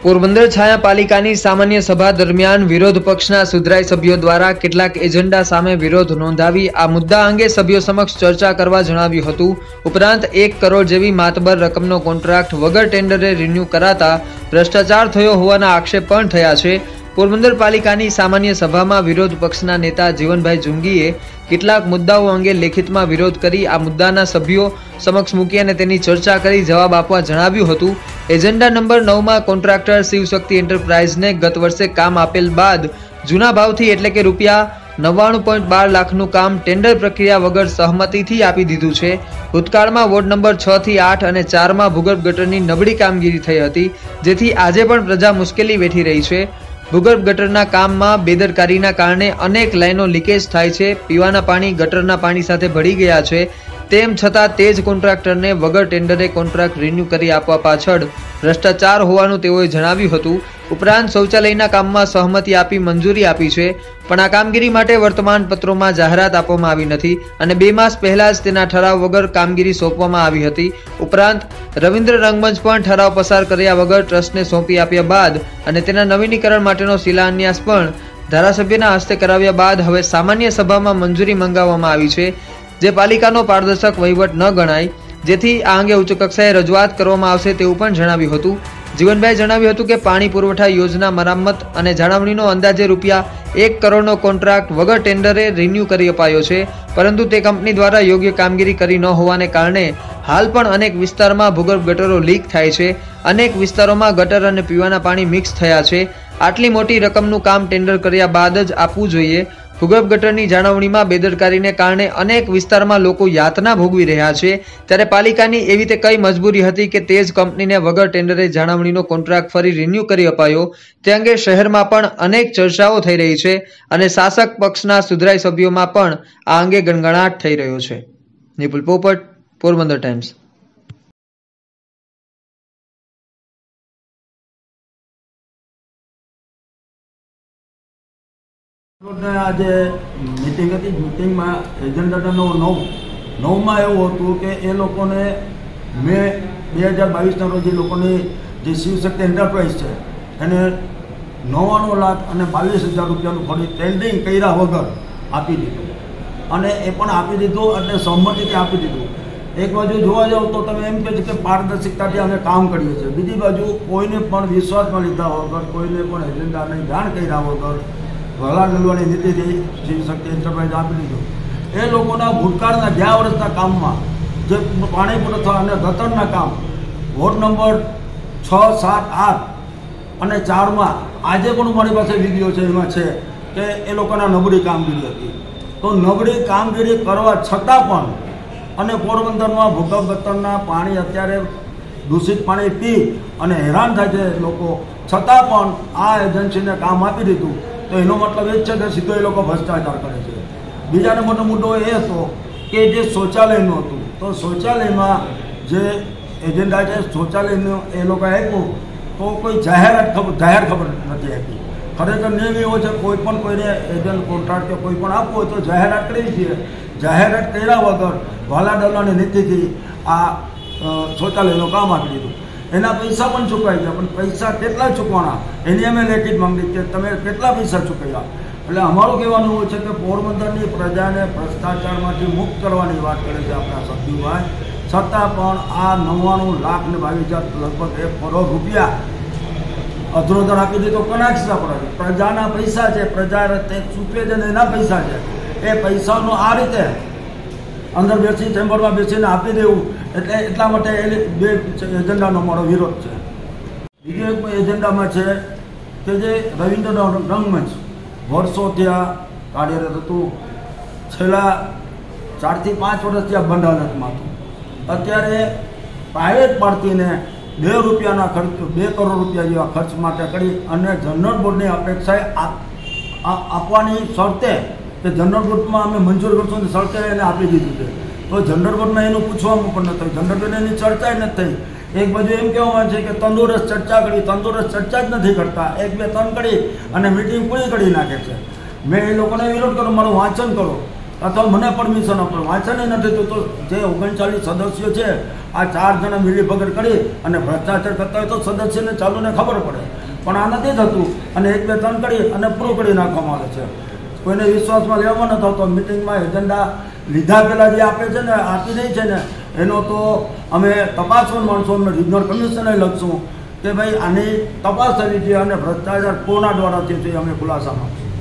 પોરબંદર છાયા પાલિકાની સામાન્ય સભા દરમિયાન વિરોધ પક્ષના સુધરાઈ સભ્યો દ્વારા કેટલાક એજન્ડા સામે વિરોધ નોંધાવી આ મુદ્દા અંગે સભ્યો સમક્ષ ચર્ચા કરવા જણાવ્યું હતું। ઉપરાંત 1 કરોડ જેવી માતબર રકમનો કોન્ટ્રાક્ટ વગર ટેન્ડરે રિન્યુ કરાતા ભ્રષ્ટાચાર થયો હોવાના આક્ષેપ પણ થયા છે। પોરબંદર પાલિકાની સામાન્ય સભામાં વિરોધ પક્ષના નેતા જીવનભાઈ જુંગીએ કેટલાક મુદ્દાઓ અંગે લેખિતમાં વિરોધ કરી આ મુદ્દાના સભ્યો સમક્ષ મૂકી અને તેની ચર્ચા કરી જવાબ આપવા જણાવ્યું હતું। એજન્ડા નંબર 9 માં કોન્ટ્રાક્ટર શિવશક્તિ એન્ટરપ્રાઇઝને ગત વર્ષે કામ આપેલ બાદ જૂના ભાવથી એટલે કે રૂપિયા 99.12 લાખનું કામ ટેન્ડર પ્રક્રિયા વગર સહમતિથી આપી દીધું છે। ભૂતકાળમાં વોર્ડ નંબર 6 થી 8 અને 4 માં ભૂગર્ભ ગટરની નબળી કામગીરી થઈ હતી, જેથી આજે પણ પ્રજા મુશ્કેલી વેઠી રહી છે। ભૂગર્ભ ગટરના કામમાં બેદરકારીના કારણે અનેક લાઈનો લીકેજ થાય છે। પીવાના પાણી ગટરના પાણી સાથે ભળી ગયા છે। તેમ છતાં તે જ કોન્ટ્રાક્ટરને વગર ટેન્ડરે કોન્ટ્રાક્ટ રિન્યુ કરી આપવા પાછળ ભ્રષ્ટાચાર હોવાનું તેઓએ જણાવ્યું હતું। ઉપરાંત શૌચાલયના કામમાં સહમતિ આપી મંજૂરી આપી છે, પણ આ કામગીરી માટે વર્તમાન પત્રોમાં જાહેરાત આપવામાં આવી નથી અને 2 માસ પહેલા જ તેના ઠરાવ વગર કામગીરી સોંપવામાં આવી હતી। ઉપરાંત રવિન્દ્ર રંગમંચ પણ ઠરાવ પસાર કર્યા વગર ટ્રસ્ટને સોંપી આપ્યા બાદ અને તેના નવીનીકરણ માટેનો શિલાન્યાસ પણ ધારાસભ્યના હસ્તે કરાવ્યા બાદ હવે સામાન્ય સભામાં મંજૂરી મંગાવવામાં આવી છે, જે પાલિકાનો પારદર્શક વહીવટ ન ગણાય, જેથી આ અંગે ઉચ્ચ કક્ષાએ રજૂઆત કરવામાં આવશે તેવું પણ જણાવ્યું હતું। જીવનભાઈ જણાવ્યું હતું કે પાણી પુરવઠા યોજના મરામત અને જાળવણીનો અંદાજે રૂપિયા 1 કરોડનો કોન્ટ્રાક્ટ વગર ટેન્ડરે રિન્યુ કરી અપાયો છે, પરંતુ તે કંપની દ્વારા યોગ્ય કામગીરી કરી ન હોવાને કારણે હાલ પણ અનેક વિસ્તારમાં ભૂગર્ભ ગટરો લીક થાય છે। અનેક વિસ્તારોમાં ગટર અને પીવાના પાણી મિક્સ થયા છે। આટલી મોટી રકમનું કામ ટેન્ડર કર્યા બાદ જ આપવું જોઈએ। ભૂગર્ભ ગટરની જાળવણીમાં બેદરકારીને કારણે અનેક વિસ્તારમાં લોકો યાતના ભોગવી રહ્યા છે, ત્યારે પાલિકાની એવી તે કઈ મજબૂરી હતી કે તે જ કંપનીને વગર ટેન્ડરે જાળવણીનો કોન્ટ્રાક્ટ ફરી રિન્યુ કરી અપાયો, તે અંગે શહેરમાં પણ અનેક ચર્ચાઓ થઈ રહી છે અને શાસક પક્ષના સુધરાઈ સભ્યોમાં પણ આ અંગે ગણગણાટ થઈ રહ્યો છે। નિપુલ પોપટ, પોરબંદર ટાઈમ્સ। આજે મીટિંગ હતી, મીટિંગમાં એજન્ડા નંબર 9 એવું હતું કે એ લોકોને મે 2022ના રોજ એ લોકોની જે શિવશક્તિ એન્ટરપ્રાઇઝ છે એને 99 લાખ અને 22,000 રૂપિયાનું ફરી ટેન્ડરિંગ કર્યા વગર આપી દીધું અને એ પણ આપી દીધું એટલે સહમતિથી આપી દીધું। એક બાજુ જોવા જાવ તો તમે એમ કહે છે કે પારદર્શિકતાથી અમે કામ કરીએ છીએ, બીજી બાજુ કોઈને પણ વિશ્વાસમાં લીધા વગર, કોઈને પણ એજન્ડાને જાણ કર્યા વગર વહેલા ડલવાની નીતિથી શિવશક્તિ એન્ટરપ્રાઇઝ આપી દીધું। એ લોકોના ભૂતકાળના 11 વર્ષના કામમાં જે પાણી પુરવઠા અને ગટરના કામ વોર્ડ નંબર 6, 7, 8 અને 4માં આજે પણ મારી પાસે વિડીયો છે, એમાં છે કે એ લોકોના નબળી કામગીરી હતી। તો નબળી કામગીરી કરવા છતાં પણ અને પોરબંદરમાં ભૂગર્ભ ગટરના પાણી અત્યારે દૂષિત પાણી પી અને હેરાન થાય છે લોકો, છતાં પણ આ એજન્સીને કામ આપી દીધું। તો એનો મતલબ એ જ છે કે સીધો એ લોકો ભ્રષ્ટાચાર કરે છે। બીજાને મોટો મુદ્દો એ હતો કે જે શૌચાલયનું હતું, તો શૌચાલયમાં જે એજન્ડા છે શૌચાલયનું એ લોકો આપ્યું તો કોઈ જાહેર ખબર નથી આપી। ખરેખર નિયમ એવો છે કોઈ પણ કોઈને એજન્ટ કોન્ટ્રાક્ટ કે કોઈ પણ આપવું હોય તો જાહેરાત કરવી જોઈએ। જાહેરાત કર્યા વગર વાલા ડલાની નીતિથી આ શૌચાલયનું કામ આપી દીધું। એના પૈસા પણ ચૂકવાઈ ગયા, પણ પૈસા કેટલા ચૂકવાના એની અમે લેખિત માંગી કે તમે કેટલા પૈસા ચૂકવ્યા। એટલે અમારું કહેવાનું એવું છે કે પોરબંદરની પ્રજાને ભ્રષ્ટાચારમાંથી મુક્ત કરવાની વાત કરે છે આપણા સભ્યુભાઈ, છતાં પણ આ 99 લાખ ને 22,000 લગભગ 1 કરોડ રૂપિયા અધરોધર આપી દીધો। કોના ખિસ્સા પર? પ્રજાના પૈસા છે, પ્રજા ચૂકવે છે ને એના પૈસા છે। એ પૈસાનો આ રીતે અંદર બેસી ચેમ્બરમાં બેસીને આપી દેવું એટલે એટલા માટે એ 2 એજન્ડાનો મારો વિરોધ છે। બીજો એક એજન્ડામાં છે કે જે રવિન્દ્ર રંગમંચ વર્ષોથી આ કાર્યરત હતું, છેલ્લા 4 થી 5 વર્ષથી આ બંધ હાલતમાં હતું। અત્યારે પ્રાઇવેટ પાર્ટીને 2 રૂપિયાના ખર્ચ 2 કરોડ રૂપિયા જેવા ખર્ચ માટે કરી અને જનરલ બોર્ડની અપેક્ષાએ આપવાની શરતે કે જનરલ બોર્ડમાં અમે મંજૂર કરશું અને શરતે એને આપી દીધું છે। તો જનરલ બોર્ડમાં એનું પૂછવામાં પણ નથી, જનરલ બોર્ડને એની ચર્ચા નથી થઈ। એક બાજુ એમ કહેવામાં છે કે તંદુરસ્ત ચર્ચા કરી, તંદુરસ્ત ચર્ચા જ નથી કરતા, 1, 2, 3 કરી અને મિટિંગ પૂરી કરી નાખે છે। મેં એ લોકોને વિરોધ કરો, મારું વાંચન કરો અથવા મને પરમિશન આપો, વાંચન નથી તો જે 39 સદસ્યો છે આ 4 જણા મિલીભગત કરી અને ભ્રષ્ટાચાર કરતા હોય તો સદસ્યને ચાલુને ખબર પડે, પણ આ નથી થતું અને 1, 2, 3 કરી અને પૂરું કરી નાખવામાં આવે છે. કોઈને વિશ્વાસમાં લેવામાં ન થતો. મિટિંગમાં એજન્ડા લીધા પહેલાં જે આપે છે ને, આપી નહીં છે ને, એનો તો અમે તપાસવાના માણસો રિજનલ કમિશનરે લખશું કે ભાઈ આની તપાસ થવી જોઈએ અને ભ્રષ્ટાચાર કોના દ્વારા થયું છે અમે ખુલાસામાં.